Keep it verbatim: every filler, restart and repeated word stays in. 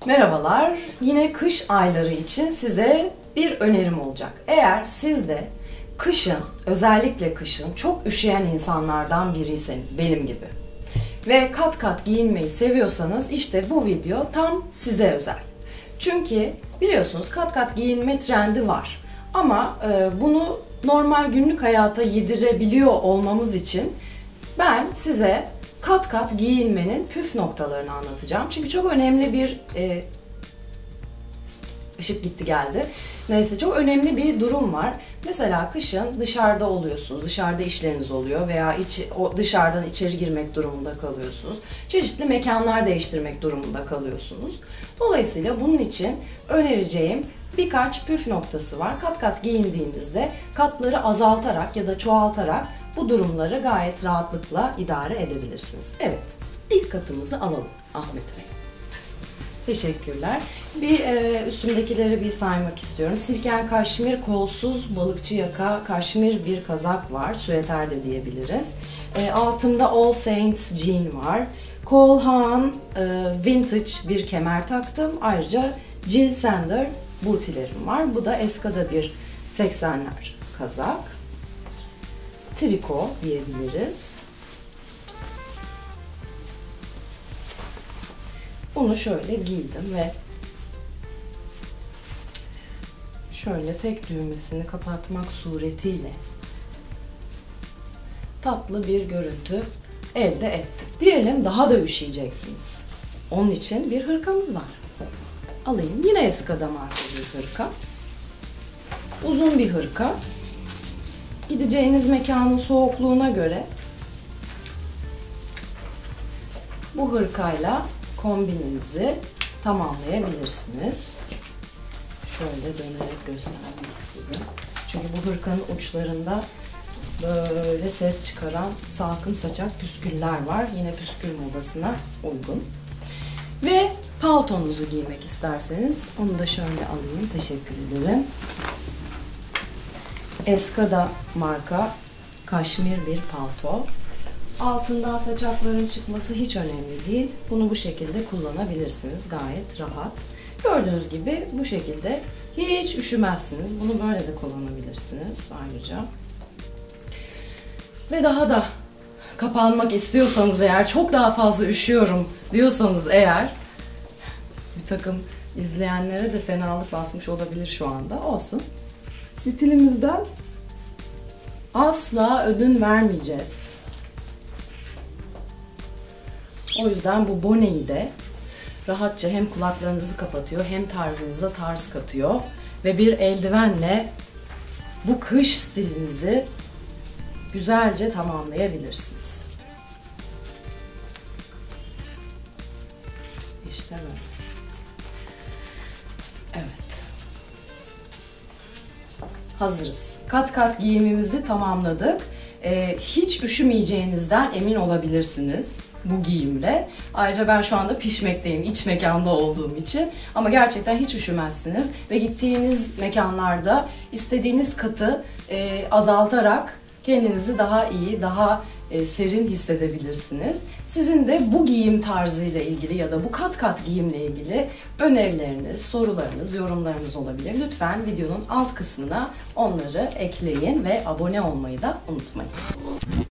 Merhabalar, yine kış ayları için size bir önerim olacak. Eğer siz de kışın, özellikle kışın çok üşüyen insanlardan biriyseniz, benim gibi ve kat kat giyinmeyi seviyorsanız işte bu video tam size özel. Çünkü biliyorsunuz kat kat giyinme trendi var ama e, bunu normal günlük hayata yedirebiliyor olmamız için ben size kat kat giyinmenin püf noktalarını anlatacağım. Çünkü çok önemli bir e, ışık gitti geldi. Neyse, çok önemli bir durum var. Mesela kışın dışarıda oluyorsunuz, dışarıda işleriniz oluyor veya iç, o dışarıdan içeri girmek durumunda kalıyorsunuz. Çeşitli mekanlar değiştirmek durumunda kalıyorsunuz. Dolayısıyla bunun için önereceğim birkaç püf noktası var. Kat kat giyindiğinizde katları azaltarak ya da çoğaltarak bu durumları gayet rahatlıkla idare edebilirsiniz. Evet, ilk katımızı alalım Ahmet Bey. Teşekkürler. Bir e, üstümdekileri bir saymak istiyorum. Silken kaşmir kolsuz balıkçı yaka kaşmir bir kazak var. Süeter de diyebiliriz. E, altımda All Saints jean var. Cole Haan e, vintage bir kemer taktım. Ayrıca Jill Sander bootilerim var. Bu da Eskada bir seksenler kazak. Triko diyebiliriz. Bunu şöyle giydim ve şöyle tek düğmesini kapatmak suretiyle tatlı bir görüntü elde ettim. Diyelim daha da üşüyeceksiniz. Onun için bir hırkamız var. Alayım. Yine Eskada marka bir hırka. Uzun bir hırka. Gideceğiniz mekanın soğukluğuna göre bu hırkayla kombininizi tamamlayabilirsiniz. Şöyle dönerek göstermek istedim. Çünkü bu hırkanın uçlarında böyle ses çıkaran salkım saçak püsküller var. Yine püskül modasına uygun. Ve paltonuzu giymek isterseniz onu da şöyle alayım. Teşekkür ederim. Eskada marka kaşmir bir palto. Altından saçakların çıkması hiç önemli değil. Bunu bu şekilde kullanabilirsiniz. Gayet rahat. Gördüğünüz gibi bu şekilde hiç üşümezsiniz. Bunu böyle de kullanabilirsiniz ayrıca. Ve daha da kapanmak istiyorsanız eğer, çok daha fazla üşüyorum diyorsanız eğer, bir takım izleyenlere de fenalık basmış olabilir şu anda. Olsun. Stilimizden asla ödün vermeyeceğiz. O yüzden bu boneyi de rahatça hem kulaklarınızı kapatıyor hem tarzınıza tarz katıyor. Ve bir eldivenle bu kış stilinizi güzelce tamamlayabilirsiniz. İşte böyle. Evet. Hazırız. Kat kat giyimimizi tamamladık. Ee, hiç üşümeyeceğinizden emin olabilirsiniz bu giyimle. Ayrıca ben şu anda pişmekteyim, iç mekanda olduğum için. Ama gerçekten hiç üşümezsiniz. Ve gittiğiniz mekanlarda istediğiniz katı e, azaltarak kendinizi daha iyi, daha e, serin hissedebilirsiniz. Sizin de bu giyim tarzıyla ilgili ya da bu kat kat giyimle ilgili önerileriniz, sorularınız, yorumlarınız olabilir. Lütfen videonun alt kısmına onları ekleyin ve abone olmayı da unutmayın.